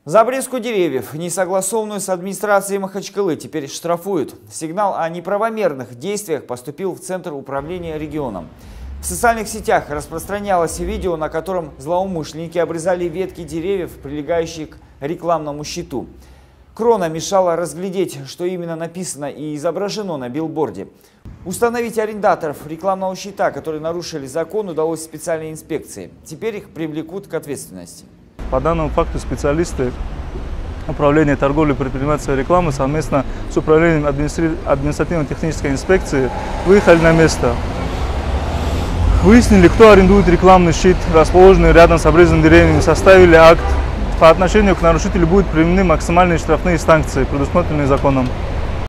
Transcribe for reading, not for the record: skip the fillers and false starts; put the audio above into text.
За обрезку деревьев, несогласованную с администрацией Махачкалы, теперь штрафуют. Сигнал о неправомерных действиях поступил в Центр управления регионом. В социальных сетях распространялось видео, на котором злоумышленники обрезали ветки деревьев, прилегающие к рекламному щиту. Крона мешала разглядеть, что именно написано и изображено на билборде. Установить арендаторов рекламного щита, которые нарушили закон, удалось специальной инспекции. Теперь их привлекут к ответственности. По данному факту специалисты Управления торговли и предпринимательской рекламы совместно с Управлением административно-технической инспекции выехали на место. Выяснили, кто арендует рекламный щит, расположенный рядом с обрезанными деревьями, составили акт. По отношению к нарушителю будут применены максимальные штрафные санкции, предусмотренные законом.